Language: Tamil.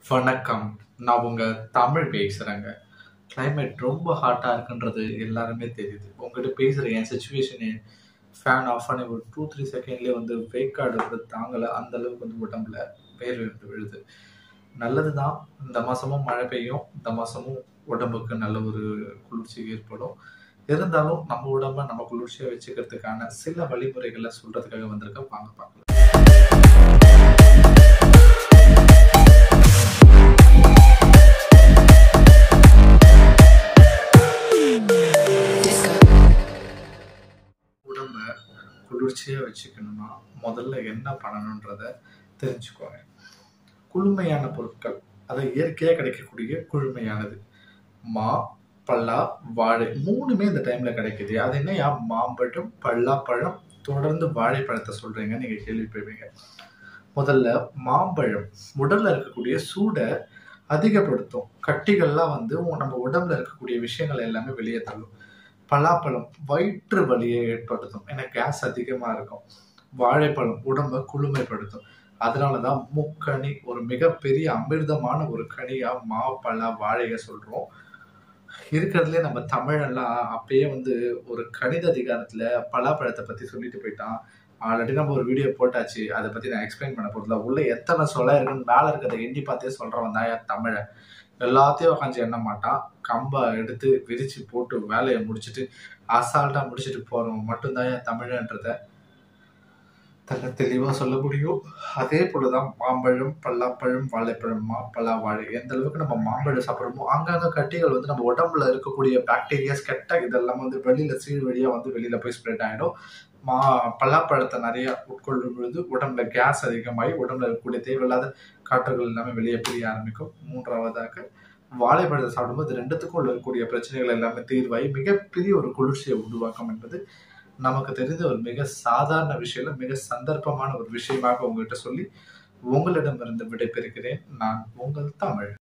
வணக்கம். நான் உங்க தமிழ் பேசுறேங்க. கிளைமேட் ரொம்ப ஹாட்டா இருக்குன்றது எல்லாருமே தெரியுது. உங்ககிட்ட பேசுற என் சிச்சுவேஷனு ஃபேன் ஆஃப் பண்ணி ஒரு 2, 3 செகண்ட்லயே வந்து வேக்காடு வந்து தாங்கல. அந்த அளவுக்கு வந்து உடம்புல வேர்வை வந்து விழுது. நல்லதுதான். இந்த மாசமும் மழை பெய்யும். இந்த மாசமும் உடம்புக்கு நல்ல ஒரு குளிர்ச்சி ஏற்படும். இருந்தாலும் நம்ம உடம்ப நம்ம குளிர்ச்சியா வச்சுக்கிறதுக்கான சில வழிமுறைகள சொல்றதுக்காக வந்திருக்கேன். வாங்க பார்க்கலாம். உடம்ப குளிர்ச்சியா வச்சுக்கணும்னா, முதல்ல என்ன பண்ணணுன்றத தெரிஞ்சுக்கோங்க. குளுமையான பொருட்கள், அது இயற்கையா கிடைக்கக்கூடிய குளுமையானது. மா, பலா, வாழை 3மே இந்த டைம்ல கிடைக்குது. அது என்னய்யா மாம்பழம், பலாப்பழம், தொடர்ந்து வாழைப்பழத்த சொல்றீங்கன்னு நீங்க கேள்விப்படுவீங்க. முதல்ல மாம்பழம் உடல்ல இருக்கக்கூடிய சூட அதிகப்படுத்தும். கட்டிகள்லாம் வந்து நம்ம உடம்புல இருக்கக்கூடிய விஷயங்கள் எல்லாமே வெளியே தள்ளும். பலாப்பழம் வயிற்று வலியை ஏற்படுத்தும். ஏன்னா கேஸ் அதிகமா இருக்கும். வாழைப்பழம் உடம்ப குளுமைப்படுத்தும். அதனாலதான் முக்கனி ஒரு மிகப்பெரிய அமிர்தமான ஒரு கனியா மா, பலா, வாழைய சொல்றோம். இருக்கிறதுலே நம்ம தமிழெல்லாம் அப்பயே வந்து ஒரு கணித அதிகாரத்துல பலாப்பழத்தை பத்தி சொல்லிட்டு போயிட்டான். ஆல்ரெடி நம்ம ஒரு வீடியோ போட்டாச்சு. அதை பத்தி நான் எக்ஸ்பிளைன் பண்ண போறதில்ல. உள்ள எத்தனை சொல இருக்குன்னு மேல இருக்கிறத எண்ணி பார்த்தே சொல்றவன் தான் என் தமிழன். எல்லாத்தையும் உட்காந்து எண்ண மாட்டான். கம்ப எடுத்து விரிச்சு போட்டு வேலையை முடிச்சுட்டு அசால்ட்டா முடிச்சுட்டு போறவன் மட்டும்தான் என் தமிழன்றத தெளிவா சொல்ல முடியும். அதே போலதான் மாம்பழம், பலாப்பழம், வாழைப்பழம், மா, பலா, வாழை எந்த அளவுக்கு நம்ம மாம்பழம் சாப்பிடுறோமோ அங்கங்க கட்டிகள் வந்து நம்ம உடம்புல இருக்கக்கூடிய பாக்டீரியாஸ் கெட்ட இதெல்லாம் வந்து வெளியில சீழ் வழியா வந்து வெளியில போய் ஸ்ப்ரெட் ஆயிடும். பலாப்பழத்தை நிறைய உட்கொள்ளும் பொழுது உடம்புல கேஸ் அதிகமாகி உடம்புல இருக்கக்கூடிய தேவையில்லாத காற்றுகள் எல்லாமே வெளியே பிரிய ஆரம்பிக்கும். 3வதாக வாழைப்பழத்தை சாப்பிடும்போது ரெண்டுத்துக்கும் இருக்கக்கூடிய பிரச்சனைகள் எல்லாமே தீர்வாகி மிகப்பெரிய ஒரு குளிர்ச்சியை உருவாக்கும் என்பது நமக்கு தெரிந்த ஒரு மிக சாதாரண விஷயம், மிக சந்தர்ப்பமான ஒரு விஷயமாக உங்ககிட்ட சொல்லி உங்களிடமிருந்து விடைபெறுகிறேன். நான் உங்கள் தமிழ்.